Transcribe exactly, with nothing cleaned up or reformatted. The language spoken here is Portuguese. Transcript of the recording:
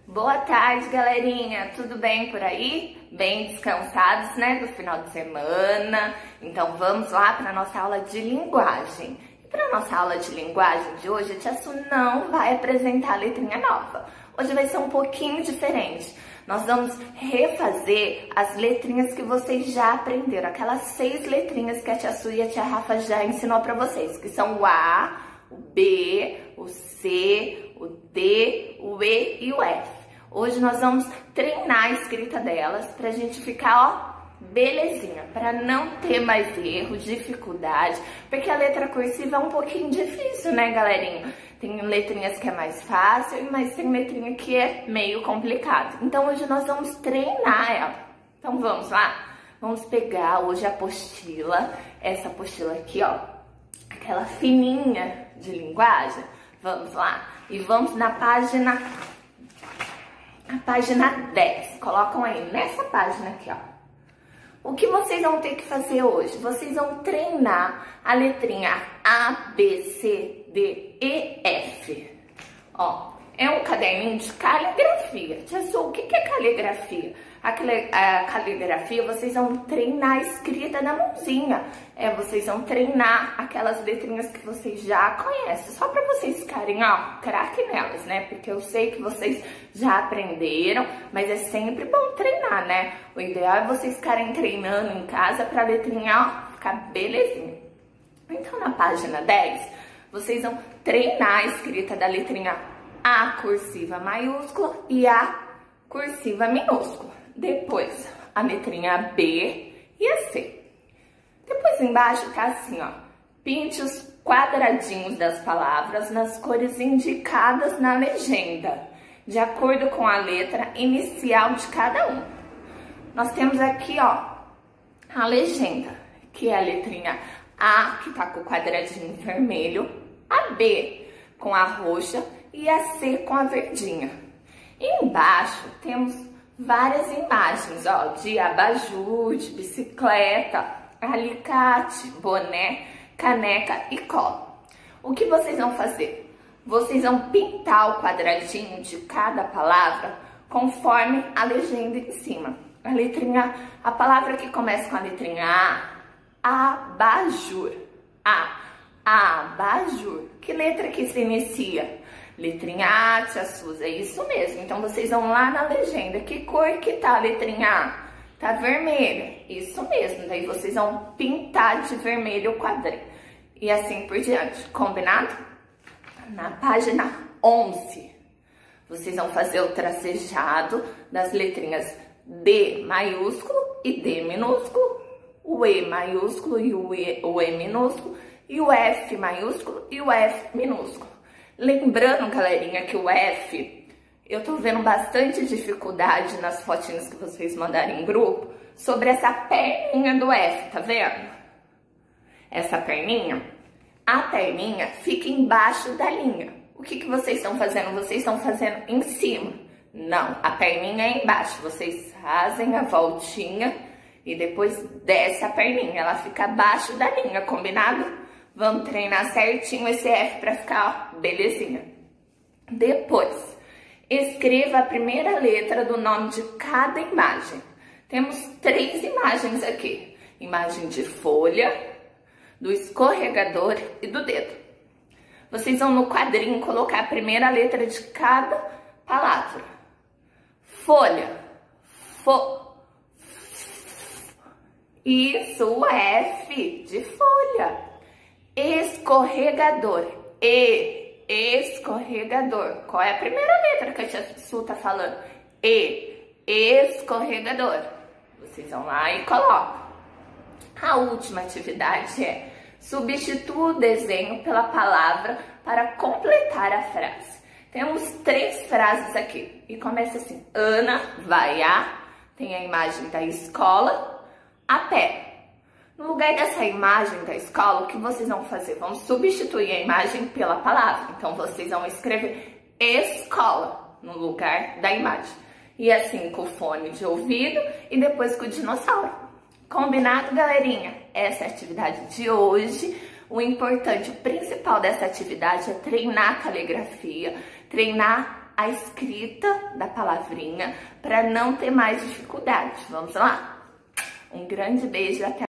Boa tarde, galerinha! Tudo bem por aí? Bem descansados, né, do final de semana? Então vamos lá para nossa aula de linguagem. E para nossa aula de linguagem de hoje, a Tia Su não vai apresentar a letrinha nova. Hoje vai ser um pouquinho diferente. Nós vamos refazer as letrinhas que vocês já aprenderam, aquelas seis letrinhas que a Tia Su e a Tia Rafa já ensinou para vocês, que são o A, o B, o C, o D, o E e o F. Hoje nós vamos treinar a escrita delas pra gente ficar, ó, belezinha, pra não ter mais erro, dificuldade, porque a letra cursiva é um pouquinho difícil, né, galerinha? Tem letrinhas que é mais fácil, mas tem letrinha que é meio complicado. Então hoje nós vamos treinar ela. Então vamos lá? Vamos pegar hoje a apostila, essa apostila aqui, ó, aquela fininha de linguagem. Vamos lá? E vamos na página, a página dez. Colocam aí nessa página aqui, ó. O que vocês vão ter que fazer hoje? Vocês vão treinar a letrinha A, B, C, D, E, F. Ó, é um caderninho de caligrafia. Tia Su, o que é caligrafia? A caligrafia, vocês vão treinar a escrita da mãozinha. É, vocês vão treinar aquelas letrinhas que vocês já conhecem. Só para vocês ficarem, ó, craque nelas, né? Porque eu sei que vocês já aprenderam, mas é sempre bom treinar, né? O ideal é vocês ficarem treinando em casa pra letrinha, ó, ficar belezinha. Então, na página dez, vocês vão treinar a escrita da letrinha A cursiva maiúscula e A cursiva minúscula. Depois, a letrinha B e a C. Depois embaixo tá assim, ó. Pinte os quadradinhos das palavras nas cores indicadas na legenda, de acordo com a letra inicial de cada um. Nós temos aqui, ó, a legenda, que é a letrinha A, que tá com o quadradinho vermelho, a B com a roxa e a C com a verdinha. E embaixo temos várias imagens, ó, de abajur, de bicicleta, alicate, boné, caneca e cola. O que vocês vão fazer? Vocês vão pintar o quadradinho de cada palavra conforme a legenda em cima. A letrinha, a palavra que começa com a letrinha A, abajur. A, abajur. Que letra que se inicia? Letrinha A, Tia Su, é isso mesmo. Então vocês vão lá na legenda. Que cor que tá a letrinha A? Tá vermelha. Isso mesmo. Daí vocês vão pintar de vermelho o quadrinho. E assim por diante. Combinado? Na página onze, vocês vão fazer o tracejado das letrinhas D maiúsculo e D minúsculo, o E maiúsculo e o E, o E minúsculo, e o F maiúsculo e o F minúsculo. Lembrando, galerinha, que o F, eu tô vendo bastante dificuldade nas fotinhas que vocês mandarem em grupo sobre essa perninha do F, tá vendo? Essa perninha, a perninha fica embaixo da linha. O que que vocês estão fazendo? Vocês estão fazendo em cima. Não, a perninha é embaixo. Vocês fazem a voltinha e depois desce a perninha. Ela fica abaixo da linha, combinado? Vamos treinar certinho esse F pra ficar, ó, belezinha. Depois, escreva a primeira letra do nome de cada imagem. Temos três imagens aqui. Imagem de folha, do escorregador e do dedo. Vocês vão no quadrinho colocar a primeira letra de cada palavra. Folha. Fo. Isso, o F de folha. Escorregador. E. Escorregador. Qual é a primeira letra que a Tia Su tá falando? E. Escorregador. Vocês vão lá e colocam. A última atividade é substitua o desenho pela palavra para completar a frase. Temos três frases aqui. E começa assim. Ana vai a... Tem a imagem da escola a pé. No lugar dessa imagem da escola, o que vocês vão fazer? Vão substituir a imagem pela palavra. Então, vocês vão escrever escola no lugar da imagem. E assim com o fone de ouvido e depois com o dinossauro. Combinado, galerinha? Essa é a atividade de hoje. O importante, o principal dessa atividade é treinar a caligrafia, treinar a escrita da palavrinha para não ter mais dificuldade. Vamos lá? Um grande beijo e até